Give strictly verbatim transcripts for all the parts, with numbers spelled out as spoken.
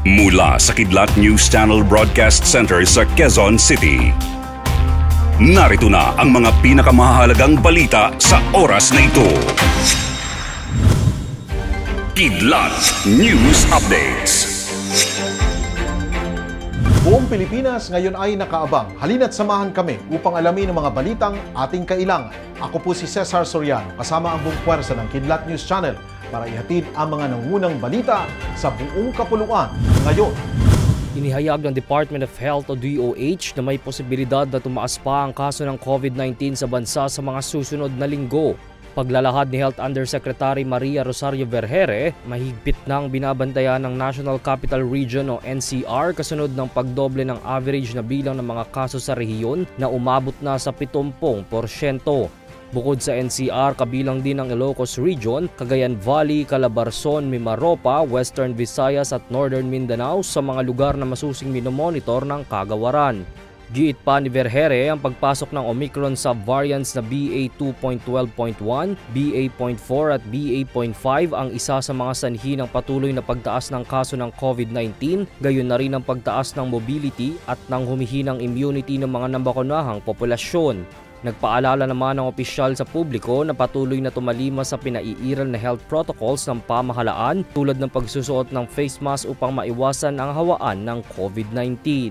Mula sa Kidlat News Channel Broadcast Center sa Quezon City. Narito na ang mga pinakamahalagang balita sa oras na ito. Kidlat News Updates. Buong Pilipinas ngayon ay nakaabang. Halina't samahan kami upang alamin ang mga balitang ating kailangan. Ako po si Cesar Soriano, kasama ang buong puwersa ng Kidlat News Channel para ihatid ang mga nangunang balita sa buong kapuluan ngayon. Inihayag ng Department of Health o D O H na may posibilidad na tumaas pa ang kaso ng COVID nineteen sa bansa sa mga susunod na linggo. Paglalahad ni Health Undersecretary Maria Rosario Vergeire, mahigpit nang binabantayan ng National Capital Region o N C R kasunod ng pagdoble ng average na bilang ng mga kaso sa rehiyon na umabot na sa pitongpong porsyento. Bukod sa N C R, kabilang din ang Ilocos Region, Cagayan Valley, Calabarzon, Mimaropa, Western Visayas at Northern Mindanao sa mga lugar na masusing minomonitor ng kagawaran. Giit pa ni Vergeire ang pagpasok ng Omicron subvariants na B A two point twelve point one, B A zero point four at B A zero point five ang isa sa mga sanhi ng patuloy na pagtaas ng kaso ng COVID nineteen, gayon na rin ang pagtaas ng mobility at ng humihinang immunity ng mga nabakunahang populasyon. Nagpaalala naman ng opisyal sa publiko na patuloy na tumalima sa pinaiiral na health protocols ng pamahalaan tulad ng pagsusuot ng face mask upang maiwasan ang hawaan ng COVID nineteen.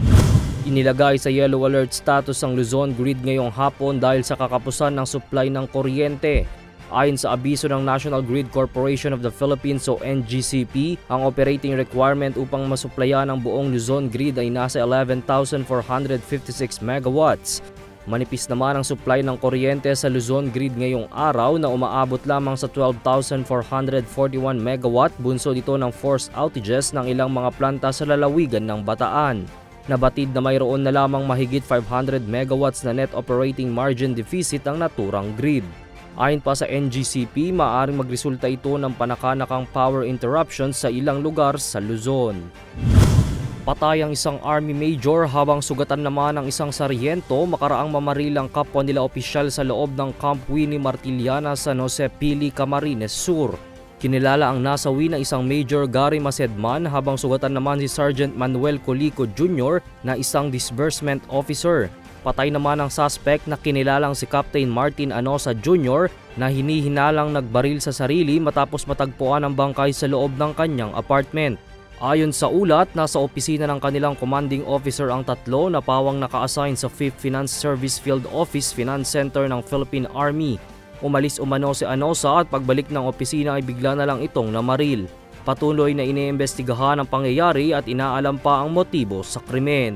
Inilagay sa yellow alert status ang Luzon grid ngayong hapon dahil sa kakapusan ng supply ng kuryente. Ayon sa abiso ng National Grid Corporation of the Philippines o N G C P, ang operating requirement upang masuplayan ang buong Luzon grid ay nasa eleven thousand four hundred fifty-six megawatts. Manipis naman ang supply ng kuryente sa Luzon grid ngayong araw na umaabot lamang sa twelve thousand four hundred forty-one megawatt, bunso dito ng forced outages ng ilang mga planta sa lalawigan ng Bataan. Nabatid na mayroon na lamang mahigit five hundred megawatts na net operating margin deficit ang naturang grid. Ayon pa sa N G C P, maaaring magresulta ito ng panakanakang power interruptions sa ilang lugar sa Luzon. Patay ang isang Army Major habang sugatan naman ang isang saryento makaraang mamarilang kapwa nila opisyal sa loob ng Camp Winnie Martiliana sa San Jose Pili, Camarines Sur. Kinilala ang nasawi na isang Major Gary Masedman habang sugatan naman si Sergeant Manuel Colico Junior na isang disbursement officer. Patay naman ang suspect na kinilalang si Captain Martin Anosa Junior na hinihinalang nagbaril sa sarili matapos matagpuan ang bangkay sa loob ng kanyang apartment. Ayon sa ulat, nasa opisina ng kanilang commanding officer ang tatlo na pawang naka-assign sa fifth Finance Service Field Office Finance Center ng Philippine Army. Umalis umano si Anosa at pagbalik ng opisina ay bigla na lang itong namaril. Patuloy na iniimbestigahan ang pangyayari at inaalam pa ang motibo sa krimen.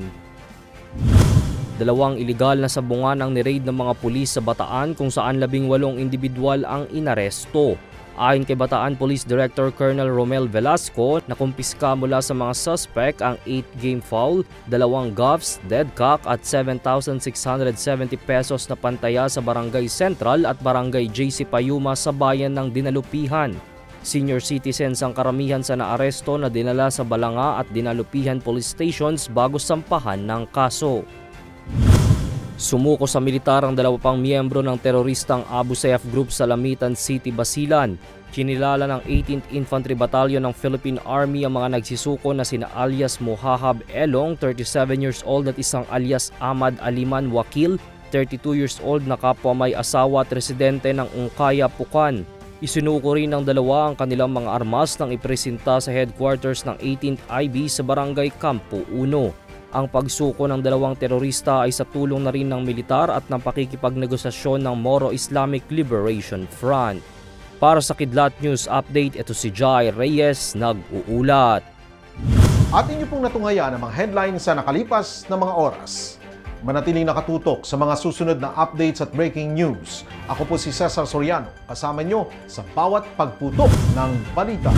Dalawang iligal na sabungan ang niraid ng mga pulis sa Bataan kung saan labing walong individual ang inaresto. Ayon kay Bataan Police Director Colonel Romel Velasco, nakumpiska mula sa mga suspect ang eight game foul, dalawang guffs, dead cock at seven thousand six hundred seventy pesos na pantaya sa Barangay Central at Barangay J C Payuma sa bayan ng Dinalupihan. Senior citizens ang karamihan sa naaresto na dinala sa Balanga at Dinalupihan Police Stations bago sampahan ng kaso. Sumuko sa militar ang dalawa pang miyembro ng teroristang Abu Sayyaf Group sa Lamitan City, Basilan. Kinilala ng eighteenth Infantry Battalion ng Philippine Army ang mga nagsisuko na sina alias Mohahab Elong, thirty-seven years old at isang alias Ahmad Aliman Wakil, thirty-two years old na kapwa may asawa at residente ng Ungkaya, Pukan. Isinuko rin ng dalawa ang kanilang mga armas nang ipresenta sa headquarters ng eighteenth I B sa Barangay Campo one. Ang pagsuko ng dalawang terorista ay sa tulong na rin ng militar at ng pakikipagnegosasyon ng Moro Islamic Liberation Front. Para sa Kidlat News Update, ito si Jai Reyes nag-uulat. At inyo pong natunghayan ang mga headlines sa nakalipas na mga oras. Manatiling nakatutok sa mga susunod na updates at breaking news. Ako po si Cesar Soriano, kasama nyo sa bawat pagputok ng balita.